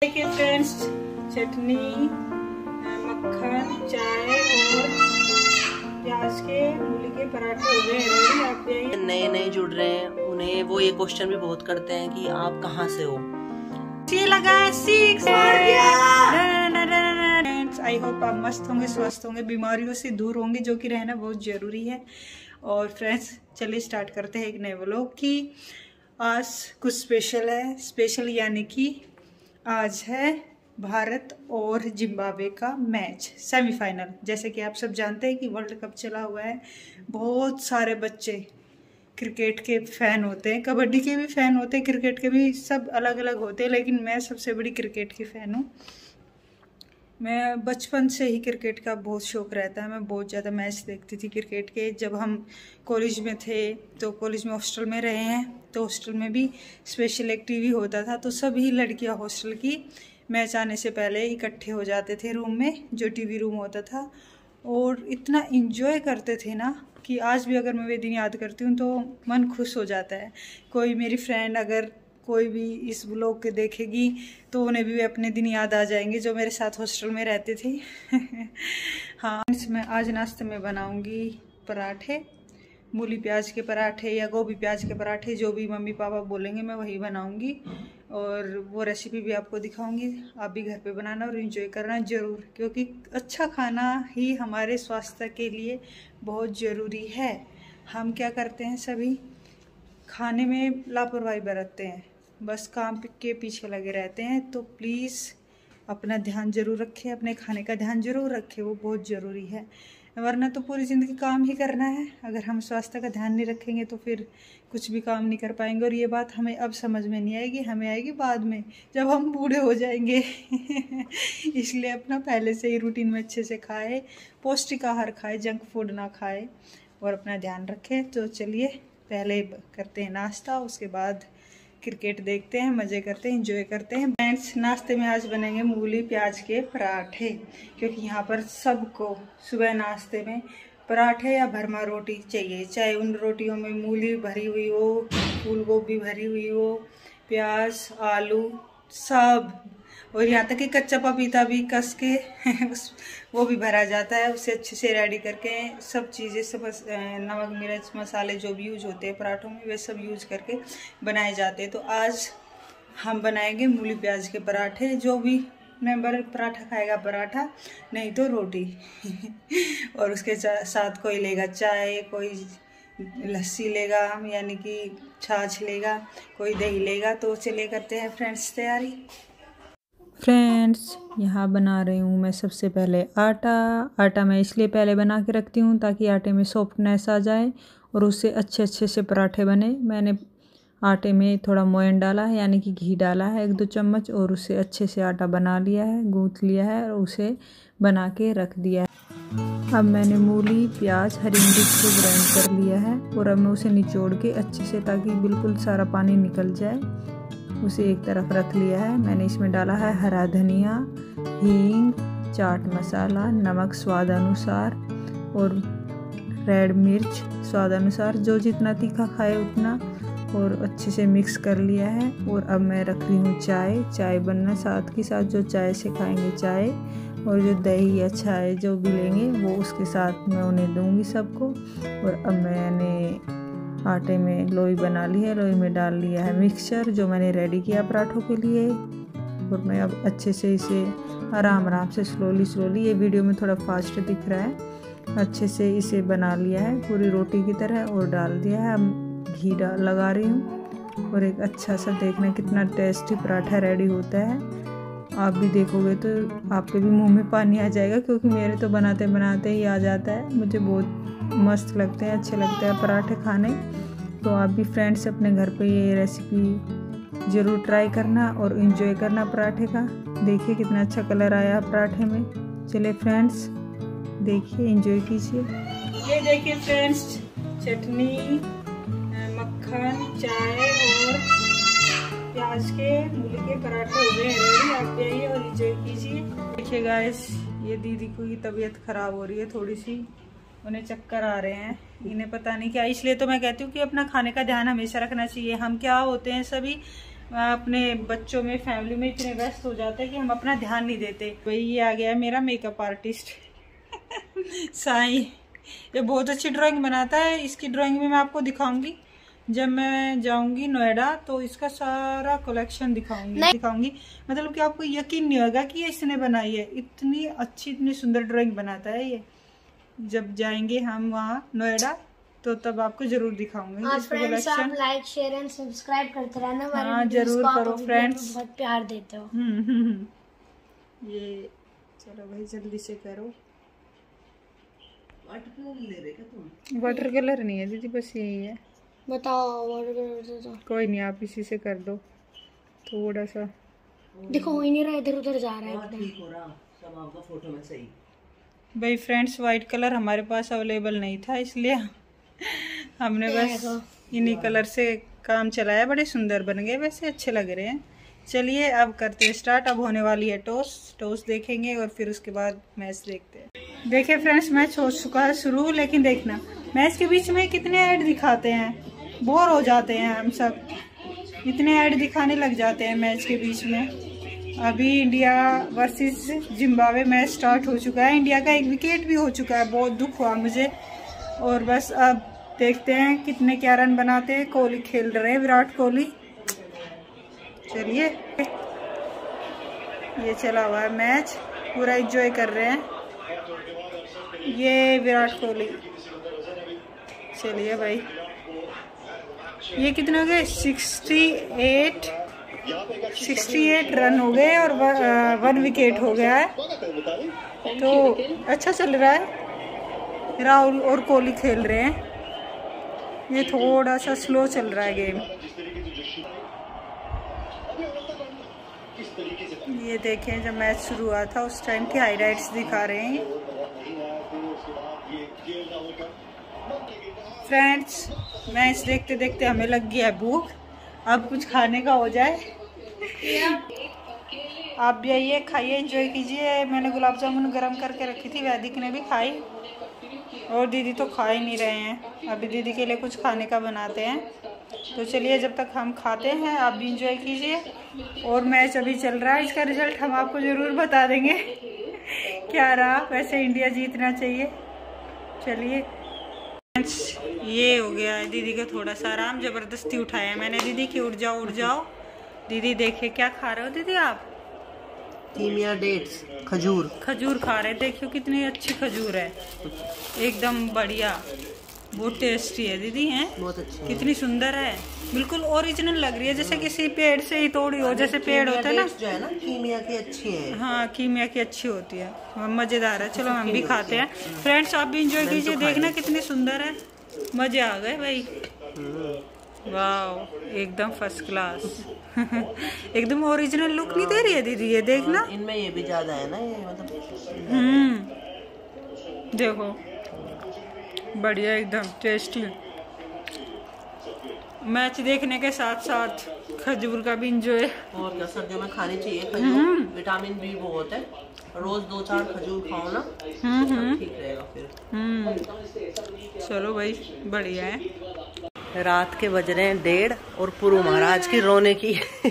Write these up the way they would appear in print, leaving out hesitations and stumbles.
देखिए फ्रेंड्स, चटनी, मक्खन, चाय और प्याज के मूली के पराठे हो गए रेडी। आप नए नए जुड़ रहे हैं उन्हें वो ये क्वेश्चन भी बहुत करते हैं कि आप कहाँ से हो। आई होप आप मस्त होंगे, स्वस्थ होंगे, बीमारियों से दूर होंगे, जो कि रहना बहुत जरूरी है। और फ्रेंड्स चलिए स्टार्ट करते हैं एक नए व्लॉग की। आज कुछ स्पेशल है, स्पेशल यानी कि आज है भारत और जिम्बाब्वे का मैच सेमीफाइनल। जैसे कि आप सब जानते हैं कि वर्ल्ड कप चला हुआ है। बहुत सारे बच्चे क्रिकेट के फ़ैन होते हैं, कबड्डी के भी फ़ैन होते हैं, क्रिकेट के भी, सब अलग अलग होते हैं, लेकिन मैं सबसे बड़ी क्रिकेट की फ़ैन हूँ। मैं बचपन से ही क्रिकेट का बहुत शौक़ रहता है। मैं बहुत ज़्यादा मैच देखती थी क्रिकेट के। जब हम कॉलेज में थे तो कॉलेज में हॉस्टल में रहे हैं, तो हॉस्टल में भी स्पेशल एक टीवी होता था, तो सभी लड़कियां हॉस्टल की मैच आने से पहले इकट्ठे हो जाते थे रूम में, जो टीवी रूम होता था, और इतना इंजॉय करते थे ना कि आज भी अगर मैं वे दिन याद करती हूँ तो मन खुश हो जाता है। कोई मेरी फ्रेंड अगर कोई भी इस व्लॉग के देखेगी तो उन्हें भी अपने दिन याद आ जाएंगे जो मेरे साथ हॉस्टल में रहते थे। हाँ, मैं आज नाश्ते में बनाऊंगी पराठे, मूली प्याज के पराठे या गोभी प्याज के पराठे, जो भी मम्मी पापा बोलेंगे मैं वही बनाऊंगी। और वो रेसिपी भी आपको दिखाऊंगी। आप भी घर पे बनाना और एंजॉय करना ज़रूर, क्योंकि अच्छा खाना ही हमारे स्वास्थ्य के लिए बहुत ज़रूरी है। हम क्या करते हैं, सभी खाने में लापरवाही बरतते हैं, बस काम के पीछे लगे रहते हैं। तो प्लीज़ अपना ध्यान ज़रूर रखें, अपने खाने का ध्यान ज़रूर रखें, वो बहुत ज़रूरी है। वरना तो पूरी ज़िंदगी काम ही करना है। अगर हम स्वास्थ्य का ध्यान नहीं रखेंगे तो फिर कुछ भी काम नहीं कर पाएंगे। और ये बात हमें अब समझ में नहीं आएगी, हमें आएगी बाद में जब हम बूढ़े हो जाएंगे। इसलिए अपना पहले से ही रूटीन में अच्छे से खाए, पौष्टिक आहार खाए, जंक फूड ना खाए और अपना ध्यान रखें। तो चलिए पहले करते हैं नाश्ता, उसके बाद क्रिकेट देखते हैं, मज़े करते हैं, एंजॉय करते हैं। फ्रेंड्स नाश्ते में आज बनेंगे मूली प्याज के पराठे, क्योंकि यहाँ पर सबको सुबह नाश्ते में पराठे या भरमा रोटी चाहिए, चाहे उन रोटियों में मूली भरी हुई हो, फूल गोभी भरी हुई हो, प्याज, आलू सब, और यहाँ तक कि कच्चा पपीता भी कस के वो भी भरा जाता है। उसे अच्छे से रेडी करके सब चीज़ें, सब नमक मिर्च मसाले जो भी यूज होते हैं पराठों में, वे सब यूज करके बनाए जाते हैं। तो आज हम बनाएंगे मूली प्याज के पराठे। जो भी मेंबर पराठा खाएगा पराठा, नहीं तो रोटी। और उसके साथ कोई लेगा चाय, कोई लस्सी लेगा यानी कि छाछ लेगा, कोई दही लेगा। तो चलिए करते हैं फ्रेंड्स तैयारी। फ्रेंड्स यहाँ बना रही हूँ मैं सबसे पहले आटा मैं इसलिए पहले बना के रखती हूँ ताकि आटे में सॉफ्टनेस आ जाए और उससे अच्छे से पराठे बने। मैंने आटे में थोड़ा मोयन डाला है यानी कि घी डाला है 1-2 चम्मच, और उससे अच्छे से आटा बना लिया है, गूँथ लिया है और उसे बना के रख दिया है। अब मैंने मूली प्याज हरी मिर्च को ग्राइंड कर लिया है और अब मैं उसे निचोड़ के अच्छे से, ताकि बिल्कुल सारा पानी निकल जाए, उसे एक तरफ रख लिया है। मैंने इसमें डाला है हरा धनिया, हींग, चाट मसाला, नमक स्वाद अनुसार और रेड मिर्च स्वाद अनुसार, जो जितना तीखा खाए उतना, और अच्छे से मिक्स कर लिया है। और अब मैं रख रही हूँ चाय बनना, साथ के साथ जो चाय से खाएंगे चाय, और जो दही या चाय जो भी लेंगे वो उसके साथ मैं उन्हें दूँगी सबको। और अब मैंने आटे में लोई बना ली है, लोई में डाल लिया है मिक्सचर जो मैंने रेडी किया पराठों के लिए। और मैं अब अच्छे से इसे आराम से स्लोली, ये वीडियो में थोड़ा फास्ट दिख रहा है, अच्छे से इसे बना लिया है पूरी रोटी की तरह और डाल दिया है। अब घी लगा रही हूँ और एक अच्छा सा, देखना कितना टेस्टी पराठा रेडी होता है। आप भी देखोगे तो आपके भी मुंह में पानी आ जाएगा, क्योंकि मेरे तो बनाते ही आ जाता है। मुझे बहुत मस्त लगते हैं, अच्छे लगते हैं पराठे खाने। तो आप भी फ्रेंड्स अपने घर पे ये रेसिपी ज़रूर ट्राई करना और एंजॉय करना पराठे का। देखिए कितना अच्छा कलर आया पराठे में। चलिए फ्रेंड्स देखिए, एंजॉय कीजिए। ये देखिए फ्रेंड्स, चटनी, मक्खन, चाय और प्याज के मूली के पराठे हो गए रेडी। आप जाइए और एंजॉय कीजिए। देखिए गाइस, ये दीदी की तबीयत खराब हो रही है थोड़ी सी, उन्हें चक्कर आ रहे हैं, इन्हें पता नहीं क्या। इसलिए तो मैं कहती हूँ कि अपना खाने का ध्यान हमेशा रखना चाहिए। हम क्या होते हैं, सभी अपने बच्चों में, फैमिली में इतने व्यस्त हो जाते हैं कि हम अपना ध्यान नहीं देते। वही ये आ गया मेरा मेकअप आर्टिस्ट साई। ये बहुत अच्छी ड्राइंग बनाता है। इसकी ड्राइंग में मैं आपको दिखाऊंगी जब मैं जाऊंगी नोएडा, तो इसका सारा कलेक्शन दिखाऊंगी। मतलब कि आपको यकीन नहीं होगा कि ये इसने बनाई है। इतनी अच्छी, इतनी सुंदर ड्राइंग बनाता है ये। जब जाएंगे हम वहाँ नोएडा तो तब आपको जरूर दिखाऊंगी इसका कलेक्शन। आप लाइक, शेयर एंड सब्सक्राइब करते रहना। हाँ जरूर करो फ्रेंड्स, बहुत प्यार देते हो। ये चलो भाई जल्दी से करो। वाटर कलर नहीं है दीदी, बस यही है। बताओ वाटर कलर तो कोई नहीं, आप इसी से कर दो थोड़ा सा। देखो हो ही नहीं रहा, इधर उधर जा रहा है। ठीक हो रहा सब आपका फोटो में सही। भाई फ्रेंड्स, वाइट कलर हमारे पास अवेलेबल नहीं था, इसलिए हमने बस इन्हीं कलर से काम चलाया। बड़े सुंदर बन गए, वैसे अच्छे लग रहे हैं। चलिए अब करते हैं स्टार्ट। अब होने वाली है टॉस देखेंगे और फिर उसके बाद मैच देखते हैं। देखिए फ्रेंड्स, मैच हो चुका है शुरू, लेकिन देखना मैच के बीच में कितने ऐड दिखाते हैं, बोर हो जाते हैं हम सब। इतने ऐड दिखाने लग जाते हैं मैच के बीच में। अभी India versus Zimbabwe match start हो चुका है। इंडिया का एक विकेट भी हो चुका है, बहुत दुख हुआ मुझे। और बस अब देखते हैं कितने क्या रन बनाते हैं। कोहली खेल रहे हैं, विराट कोहली। चलिए, ये चला हुआ है मैच, पूरा एंजॉय कर रहे हैं ये विराट कोहली। चलिए भाई, ये कितने हो गए? 68 रन हो गए और 1 विकेट हो गया है। तो अच्छा चल रहा है। राहुल और कोहली खेल रहे हैं। ये थोड़ा सा स्लो चल रहा है गेम। ये देखें, जब मैच शुरू हुआ था उस टाइम की हाइलाइट्स दिखा रहे हैं फ्रेंड्स। मैच देखते देखते हमें लग गया है भूख। अब कुछ खाने का हो जाए। आप भी आइए, खाइए, एंजॉय कीजिए। मैंने गुलाब जामुन गरम करके रखी थी, वैदिक ने भी खाई और दीदी तो खा ही नहीं रहे हैं। अभी दीदी के लिए कुछ खाने का बनाते हैं। तो चलिए, जब तक हम खाते हैं आप भी एंजॉय कीजिए। और मैच अभी चल रहा है, इसका रिजल्ट हम आपको ज़रूर बता देंगे क्या रहा। वैसे इंडिया जीतना चाहिए। चलिए, ये हो गया है दीदी का थोड़ा सा आराम। ज़बरदस्ती उठाया मैंने दीदी की, उठ जाओ। दीदी देखिए क्या खा रहे हो दीदी आप? कीमिया डेट्स, खजूर खा रहे। देखियो कितनी अच्छी खजूर है, एकदम बढ़िया, बहुत टेस्टी है दीदी। हैं बहुत अच्छी, कितनी सुंदर है, बिल्कुल ओरिजिनल लग रही है, जैसे किसी पेड़ से ही तोड़ी हो। जैसे पेड़ होता है ना, जो है ना कीमिया की अच्छी है। हाँ, कीमिया की अच्छी होती है, मजेदार है। चलो हम भी खाते हैं फ्रेंड्स, आप भी एंजॉय कीजिए। देखना कितनी सुंदर है, मजे आ गए भाई। वाह, एकदम फर्स्ट क्लास एकदम ओरिजिनल लुक नहीं दे रही है दीदी? ये देखना, इनमें ये भी ज्यादा है ना, ये मतलब देखो बढ़िया, एकदम टेस्टी। मैच देखने के साथ साथ खजूर का भी इंजॉय। और क्या, सर्दियों में खानी चाहिए खजूर, विटामिन बी बहुत है। रोज 2-4 खजूर खाओ ना, ठीक रहेगा फिर। चलो भाई, बढ़िया है। रात के बज रहे हैं 1:30 और पुरु महाराज की रोने की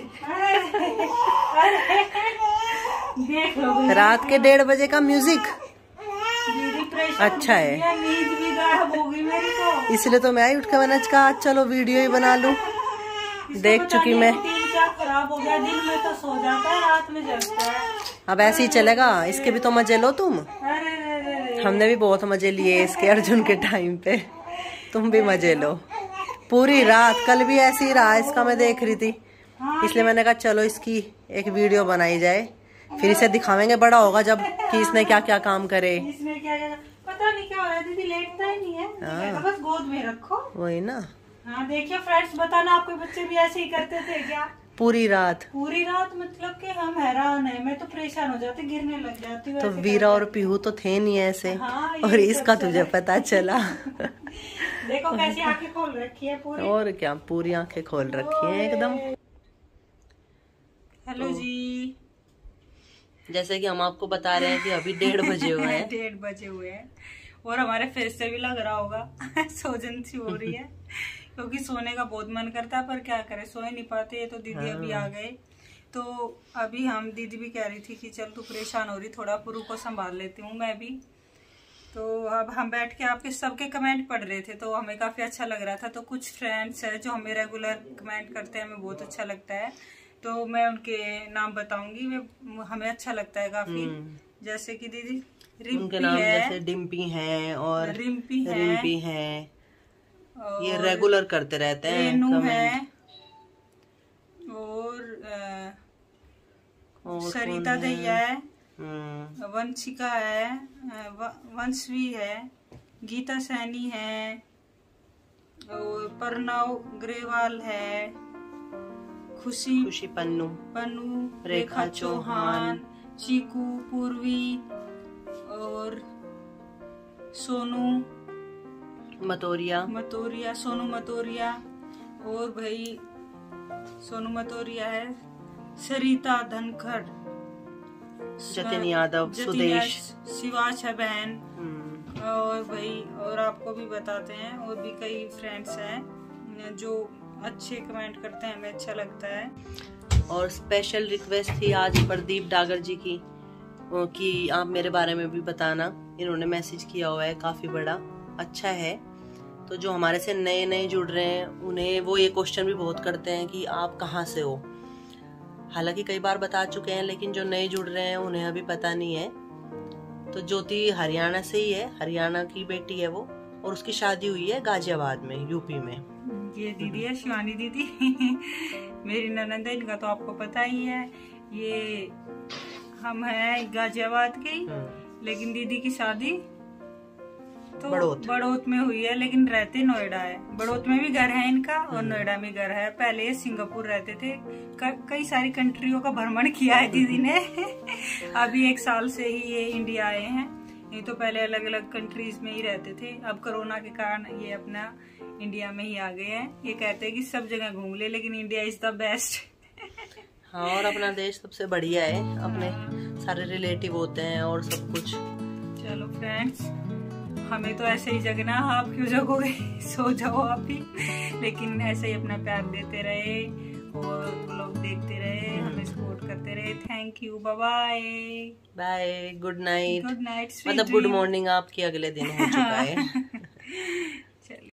रात के 1:30 बजे का म्यूजिक अच्छा है, इसलिए तो मैं आई उठ के मैंने कहा चलो वीडियो ही बना लूं। देख चुकी मैं, खराब हो गया। दिन में तो सो जाता है, रात में जगता है। अब ऐसे ही चलेगा। इसके भी तो मजे लो तुम। हमने भी बहुत मजे लिए इसके अर्जुन के टाइम पे, तुम भी मजे लो। पूरी रात कल भी ऐसे ही रहा, इसका मैं देख रही थी, इसलिए मैंने कहा चलो इसकी एक वीडियो बनाई जाए, फिर इसे दिखावेंगे बड़ा होगा जब कि इसने क्या क्या काम करे। इसने क्या पता नहीं क्या हो रहा है दीदी, लेटता ही नहीं है। तो बस गोद में रखो, वही ना। हाँ देखिए फ्रेंड्स, बताना आपके बच्चे भी ऐसे ही करते थे क्या? पूरी रात मतलब कि हम हैरान है। मैं तो परेशान हो जाती, गिरने लग जाती। तो वीरा और पीहू तो थे नहीं ऐसे। हाँ, और इसका तुझे पता चला देखो कैसी आंखें खोल रखी है पूरी। और क्या, पूरी आंखें खोल रखी है एकदम। हेलो जी, जैसे कि हम आपको बता रहे हैं कि अभी 1:30 बजे हुए हैं 1:30 बजे हुए हैं और हमारे फेस से भी लग रहा होगा सोजन सी हो रही है क्योंकि सोने का बहुत मन करता है, पर क्या करें, सो ही नहीं पाते। तो दीदी अभी आ गए, तो अभी हम दीदी भी कह रही थी कि चल तू परेशान हो रही, थोड़ा पुरु को संभाल लेती हूँ मैं भी। तो अब हम बैठ के आपके सबके कमेंट पढ़ रहे थे, तो हमें काफ़ी अच्छा लग रहा था। तो कुछ फ्रेंड्स हैं जो हमें रेगुलर कमेंट करते हैं, हमें बहुत अच्छा लगता है। तो मैं उनके नाम बताऊंगी, हमें अच्छा लगता है काफ़ी। जैसे कि दीदी उनके नाम जैसे डिम्पी है और रिम्पी है, ये रेगुलर करते रहते हैं कमेंट है, और सरिता दैया है, वंशिका है, वंशवी है, गीता सैनी है, और प्रणव ग्रेवाल है, खुशी पन्नू, रेखा चौहान, चीकू, पूर्वी और सोनू मतोरिया, सोनू मतोरिया, और भाई सोनू मतोरिया है, सरिता धनखड़, जतिन यादव, सुदेश, शिवाच है बहन, और भाई और आपको भी बताते हैं, और भी कई फ्रेंड्स हैं जो अच्छे कमेंट करते हैं, हमें अच्छा लगता है। और स्पेशल रिक्वेस्ट थी आज प्रदीप डागर जी की कि आप मेरे बारे में भी बताना। इन्होंने मैसेज किया हुआ है, काफी बड़ा अच्छा है। तो जो हमारे से नए नए जुड़ रहे हैं उन्हें वो ये क्वेश्चन भी बहुत करते हैं कि आप कहाँ से हो। हालांकि कई बार बता चुके हैं, लेकिन जो नए जुड़ रहे हैं उन्हें अभी पता नहीं है। तो ज्योति हरियाणा से ही है, हरियाणा की बेटी है वो, और उसकी शादी हुई है गाजियाबाद में, यूपी में। ये दीदी है शिवानी दीदी मेरी ननद है, इनका तो आपको पता ही है। ये हम हैं गाजियाबाद के, लेकिन दीदी की शादी तो बड़ौत में हुई है, लेकिन रहते नोएडा है। बड़ौत में भी घर है इनका और नोएडा में घर है। पहले सिंगापुर रहते थे, कई सारी कंट्रियों का भ्रमण किया है दीदी ने अभी 1 साल से ही ये इंडिया आए हैं, नहीं तो पहले अलग अलग कंट्रीज में ही रहते थे। अब कोरोना के कारण ये अपना इंडिया में ही आ गए हैं। ये कहते हैं कि सब जगह घूम ले, लेकिन इंडिया इज द बेस्ट हाँ, और अपना देश सबसे बढ़िया है, अपने सारे रिलेटिव होते हैं और सब कुछ। चलो फ्रेंड्स, हमें तो ऐसे ही जगना, आप क्यों जगोगे, सो जाओ आप भी। लेकिन ऐसे ही अपना प्यार देते रहे और लोग देखते रहे, हमें सपोर्ट करते रहे। Thank you, bye bye, good night. Good night, मतलब गुड मॉर्निंग आपकी अगले दिन हो चुका है